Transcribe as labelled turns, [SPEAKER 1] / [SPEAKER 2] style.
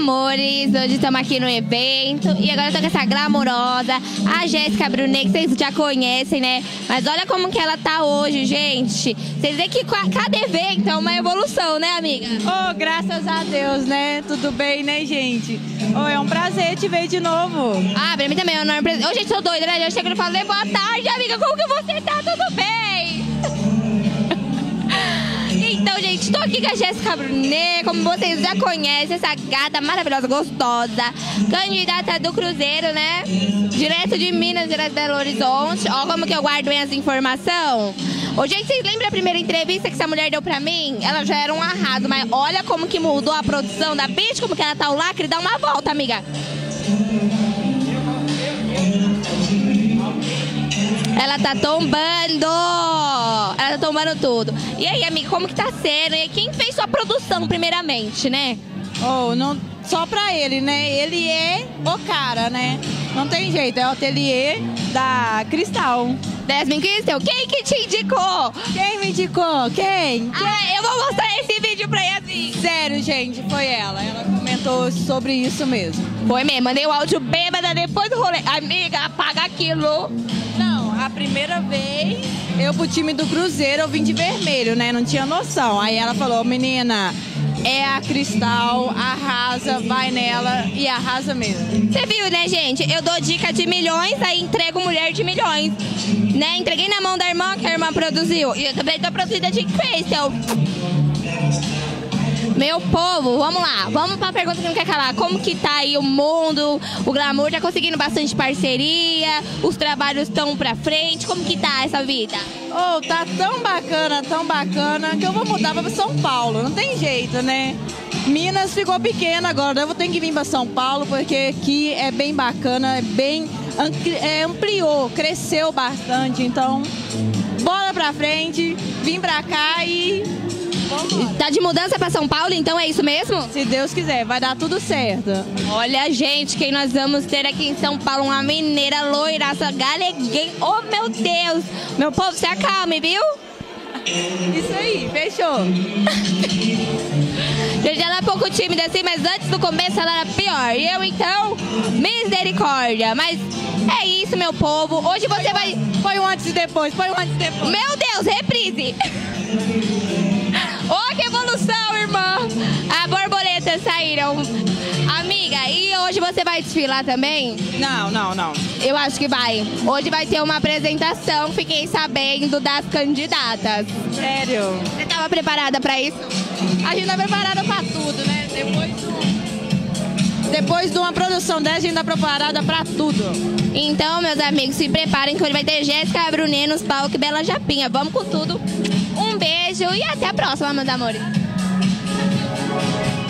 [SPEAKER 1] amores, hoje estamos aqui no evento e agora eu tô com essa glamourosa, a Jéssica Brunet, que vocês já conhecem, né? Mas olha como que ela tá hoje, gente. Vocês veem que cada evento é uma evolução, né, amiga?
[SPEAKER 2] Oh, graças a Deus, né? Tudo bem, né, gente? Oh, é um prazer te ver de novo.
[SPEAKER 1] Ah, pra mim também é um enorme prazer. Ô, gente, tô doida, né? Eu chego e falo, boa tarde, amiga, como que você tá? Tudo bem? Então, gente, tô aqui com a Jéssica Brunet, como vocês já conhecem, essa gata maravilhosa, gostosa, candidata do Cruzeiro, né? Direto de Minas, direto de Belo Horizonte. Ó como que eu guardo bem as informações. Ô, gente, vocês lembram a primeira entrevista que essa mulher deu pra mim? Ela já era um arraso, mas olha como que mudou a produção da bicha, como que ela tá o lacre. Dá uma volta, amiga. Ela tá tombando! Ela tá tombando tudo. E aí, amiga, como que tá sendo? E quem fez sua produção, primeiramente, né?
[SPEAKER 2] Oh, não, só pra ele, né? Ele é o cara, né? Não tem jeito, é o ateliê da Cristal.
[SPEAKER 1] Desmin Cristal, quem que te indicou?
[SPEAKER 2] Quem me indicou? Quem?
[SPEAKER 1] Ah, eu vou mostrar esse vídeo pra Yasmin.
[SPEAKER 2] Sério, gente, foi ela. Ela comentou sobre isso mesmo.
[SPEAKER 1] Foi mesmo, mandei o áudio bêbada depois do rolê. Amiga, apaga aquilo.
[SPEAKER 2] Não, a primeira vez eu pro time do Cruzeiro eu vim de vermelho, né? Não tinha noção. Aí ela falou, menina, é a Cristal, arrasa, vai nela e arrasa mesmo.
[SPEAKER 1] Você viu, né, gente? Eu dou dica de milhões, aí entrego mulher de milhões. Né? Entreguei na mão da irmã, que a irmã produziu. E eu também tô produzida de Crystal. Meu povo, vamos lá. Vamos pra pergunta que não quer calar. Como que tá aí o mundo, o glamour? Tá conseguindo bastante parceria? Os trabalhos estão pra frente? Como que tá essa vida?
[SPEAKER 2] Oh, tá tão bacana, que eu vou mudar pra São Paulo. Não tem jeito, né? Minas ficou pequena agora, eu vou ter que vir pra São Paulo, porque aqui é bem bacana, é bem... ampliou, cresceu bastante, então... Bola pra frente, vim pra cá e... Vambora.
[SPEAKER 1] Tá de mudança pra São Paulo, então é isso mesmo?
[SPEAKER 2] Se Deus quiser, vai dar tudo certo.
[SPEAKER 1] Olha, gente, quem nós vamos ter aqui em São Paulo, uma mineira loiraça, galeguém. Oh, meu Deus! Meu povo, se acalme, viu?
[SPEAKER 2] Isso aí, fechou.
[SPEAKER 1] Gente, ela é pouco tímida assim, mas antes do começo ela era pior. E eu, então, misericórdia. Mas é isso, meu povo. Hoje você vai...
[SPEAKER 2] Põe um antes e depois, põe um antes e depois.
[SPEAKER 1] Meu Deus, reprise! Oh, que evolução, irmã! As borboletas saíram. Amiga, e hoje você vai desfilar também?
[SPEAKER 2] Não.
[SPEAKER 1] Eu acho que vai. Hoje vai ter uma apresentação, fiquei sabendo, das candidatas.
[SPEAKER 2] Sério?
[SPEAKER 1] Você estava preparada para isso?
[SPEAKER 2] A gente tá preparada pra tudo, né? Depois de uma produção dessa, a gente tá preparada pra tudo.
[SPEAKER 1] Então, meus amigos, se preparem que hoje vai ter Jéssica Brunet nos palcos Bela Japinha. Vamos com tudo. Um beijo e até a próxima, meus amores.